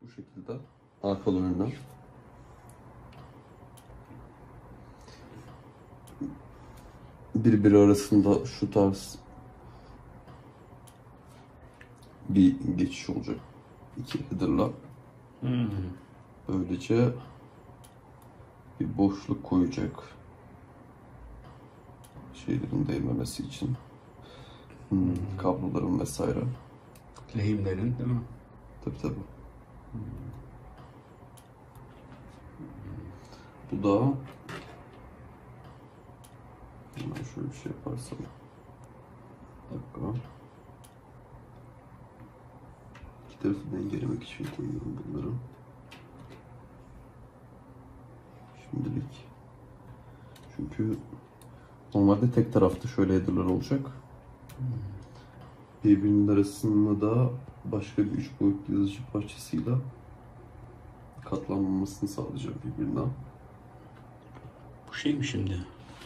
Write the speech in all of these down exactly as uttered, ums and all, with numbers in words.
Bu şekilde arkalı önüne. Birbiri arasında şu tarz bir geçiş olacak. İki header'la. Hmm. Böylece bir boşluk koyacak. Şeylerin değmemesi için. Hmm, kabloların vesaire. Lehimlerin değil mi? Tabii tabii. Hmm. Bu da hemen şöyle bir şey yaparsam. Bir dakika. İki tarafı dengelemek için koyuyorum bunları. Şimdilik. Çünkü normalde tek tarafta şöyle header'lar olacak. Birbirinin arasında da başka bir üç boyutlu yazıcı parçasıyla katlanmamasını sağlayacak birbirine. Bu şey mi şimdi?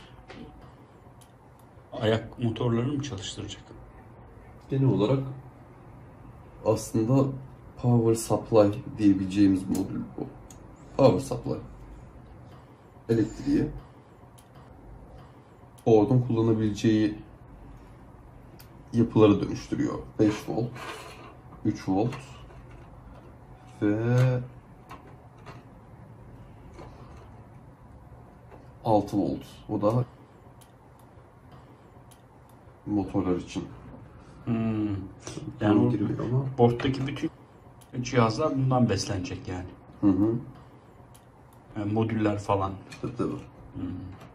Ayak motorlarını mı çalıştıracak? Genel olarak aslında power supply diyebileceğimiz modül bu. Power supply. Elektriği Ford'un kullanabileceği yapılara dönüştürüyor. beş volt, üç volt ve altı volt. O da motorlar için. Hmm. Yani Yani girmiyor ama. borttaki bütün cihazlar bundan beslenecek yani. Hı hı. Yani modüller falan. Tabii tabii. Hmm.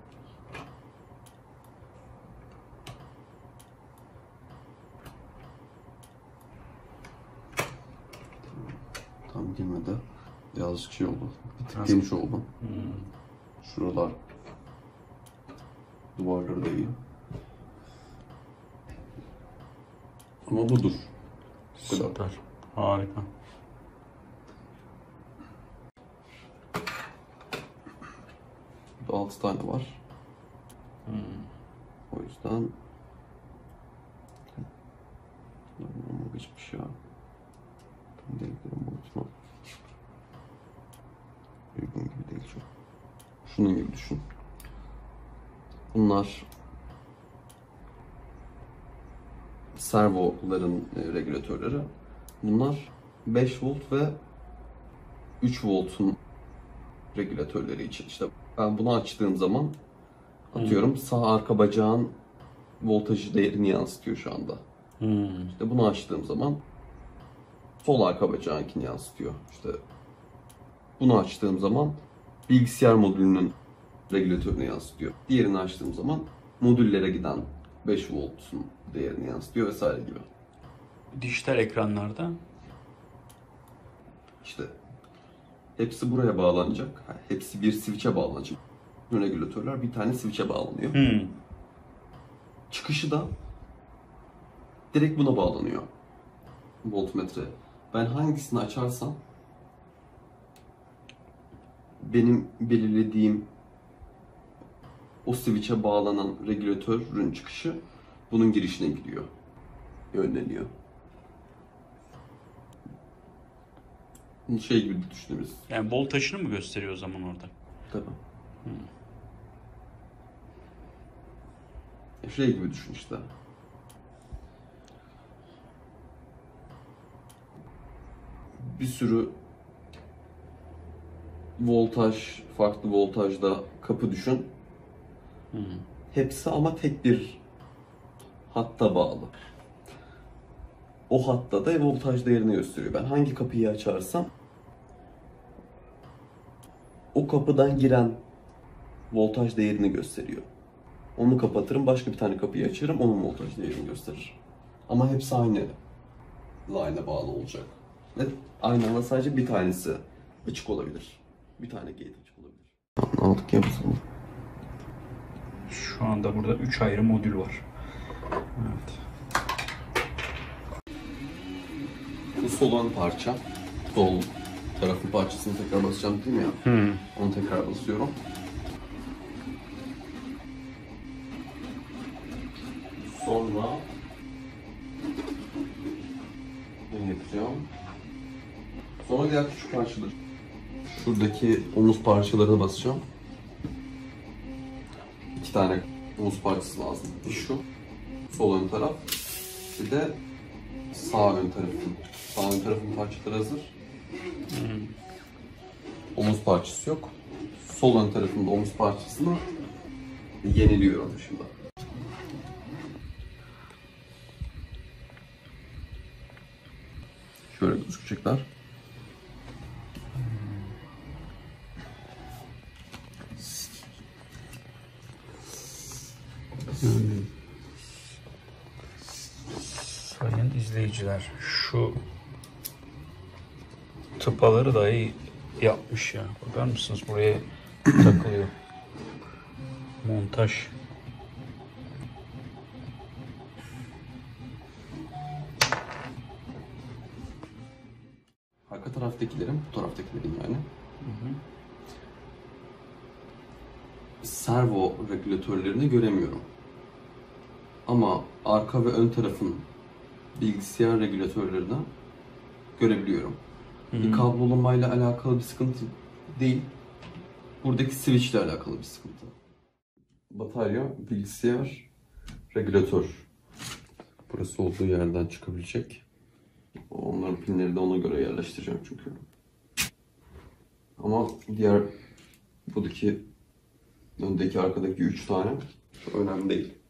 Tam girmedi. Birazcık şey oldu. Bir tık Nasıl? geniş oldu. Hmm. Şuralar duvarları da iyi. Ama budur. Bu kadar. Süper. Harika. Burada altı tane var. Hmm. O yüzden ama geçmiş ya. Tam deliklerin boyutuna uygun gibi değil çok. Şunun gibi düşün. Bunlar servoların e, regülatörleri. Bunlar beş volt ve üç voltun regülatörleri için. İşte ben bunu açtığım zaman atıyorum sağ arka bacağın voltajı değerini yansıtıyor şu anda. Hmm. İşte bunu açtığım zaman sol arka bacağınkini yansıtıyor. İşte bunu açtığım zaman bilgisayar modülünün regülatörünü yansıtıyor. Diğerini açtığım zaman modüllere giden beş voltun değerini yansıtıyor vesaire gibi. Dijital ekranlarda İşte hepsi buraya bağlanacak. Hepsi bir switch'e bağlanacak. Regülatörler bir tane switch'e bağlanıyor. hmm. Çıkışı da direkt buna bağlanıyor. Voltmetre. Ben hangisini açarsam benim belirlediğim o switch'e bağlanan regülatörün çıkışı bunun girişine gidiyor. Yönleniyor. Bunu şey gibi düşünürüz. Yani voltajını mı gösteriyor o zaman orada? Tabii. Hmm. Şey gibi düşün işte. Bir sürü voltaj, farklı voltajda kapı düşün. Hmm. Hepsi ama tek bir hatta bağlı. O hatta da voltaj değerini gösteriyor. Ben hangi kapıyı açarsam o kapıdan giren voltaj değerini gösteriyor. Onu kapatırım, başka bir tane kapıyı açarım, onun voltaj değerini gösterir. Ama hepsi aynı line'a bağlı olacak. Ve aynı anda sadece bir tanesi açık olabilir. Bir tane gate açık olabilir. Anladık ya biz bunu. Şu anda burada üç ayrı modül var. Evet. Bu sol ön parça. Sol tarafın parçasını tekrar basacağım değil mi ya? Hmm. Onu tekrar basıyorum. Sonra ne yapacağım? Sonra Sonra diğer küçük parçalar. Şuradaki omuz parçalarına basacağım. İki tane omuz parçası lazım. Şu sol ön taraf. Bir de sağ ön tarafın. Sağ ön tarafın parçaları hazır. Hmm. Omuz parçası yok. Sol ön tarafında omuz parçasını yeniliyorum şimdi. Şöyle gözükecekler. Sayın izleyiciler, şu tıpaları da iyi yapmış ya. Bakar mısınız, buraya takılıyor. Montaj. Arka taraftakilerin, bu taraftakilerin yani. Hı hı. Servo regülatörlerini göremiyorum. Ama arka ve ön tarafın bilgisayar regülatörlerini görebiliyorum. Hı. Bir kablolamayla alakalı bir sıkıntı değil. Buradaki switch ile alakalı bir sıkıntı. Batarya, bilgisayar, regülatör. Burası olduğu yerden çıkabilecek. Onların pinleri de ona göre yerleştireceğim çünkü. Ama diğer buradaki öndeki arkadaki üç tane önemli değil.